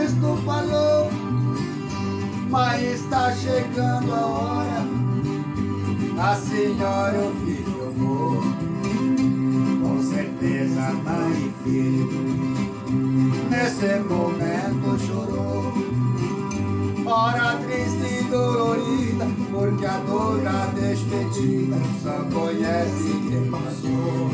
Cristo falou: mãe, está chegando a hora, a senhora e o filho eu vou. Com certeza mãe e filho nesse momento chorou. Hora triste e dolorida, porque a dor da despedida só conhece quem passou.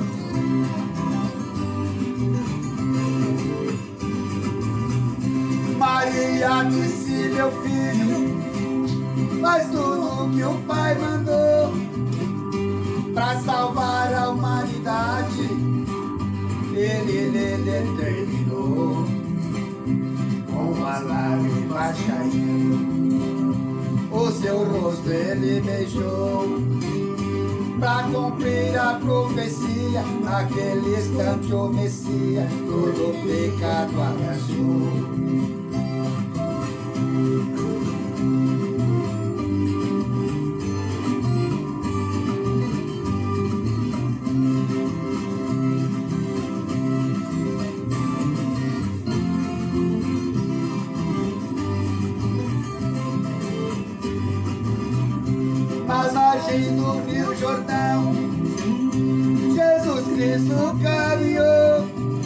Maria disse: meu filho, faz tudo que o Pai mandou pra salvar a humanidade. Ele determinou, com uma lágrima caindo, o seu rosto ele beijou, pra cumprir a profecia. Naquele instante o Messias todo o pecado abraçou. Nas margens do Rio Jordão, Jesus Cristo caminhou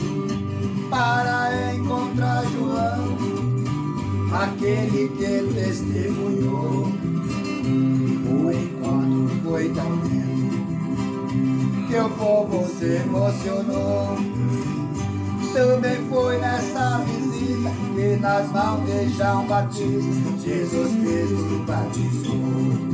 para encontrar João, aquele que testemunhou. O encontro foi tão lindo que o povo se emocionou. Também foi nessa visita que nas mãos de João Batista Jesus Cristo batizou.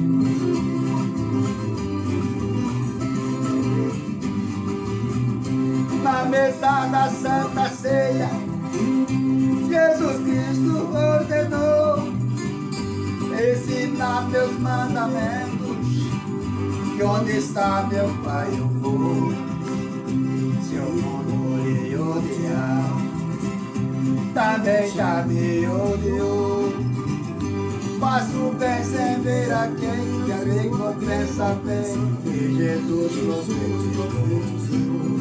Na mesa da Santa Ceia, Jesus Cristo ordenou: ensinar meus mandamentos, que onde está meu Pai eu vou. Se o mundo lhe odiar, também já me odiou. Faço o bem sem ver a quem, que a recompensa vem, que Jesus profetizou.